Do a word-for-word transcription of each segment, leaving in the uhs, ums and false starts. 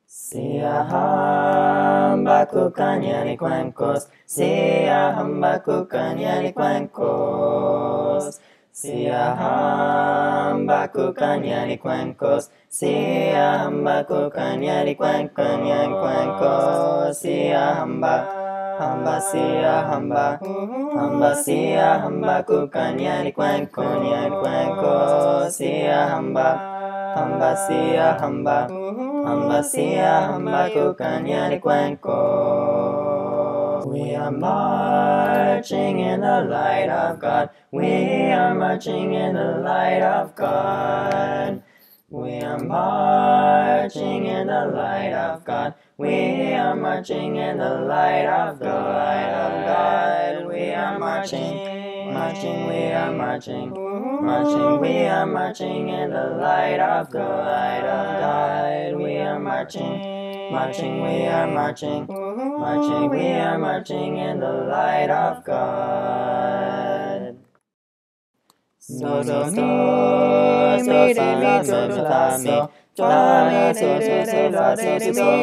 Siyahamba kukanya ni cuencos, Siyahamba kukanya ni cuencos, Siyahamba kukanya ni cuencos, Siyahamba kukanya ni cuencos, Siyahamba, hamba Siyahamba, hamba Siyahamba kukanya ni cuencos, Siyahamba, hamba Siyahamba. Hamba Siyahamba kukanya ni cuencos. We are marching in the light of God. We are marching in the light of God. We are marching in the light of God. We are marching in the light of the light of God. We are marching, marching, we are marching, marching, we are marching in the light of the light of God. We are marching, marching, we are marching, marching, we are marching in the light of God. So so so so so la so so la so la la so so so la so so so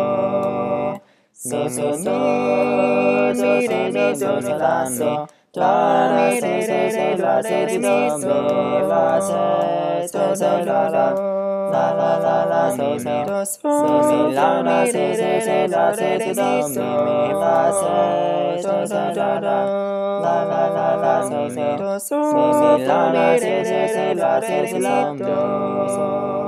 so so so so so so so la so la la so so so la so so la so so so la la la la la la so so so mi la la so so so la so so so mi la so so so la la la la la la so so so mi la la so so so la so so so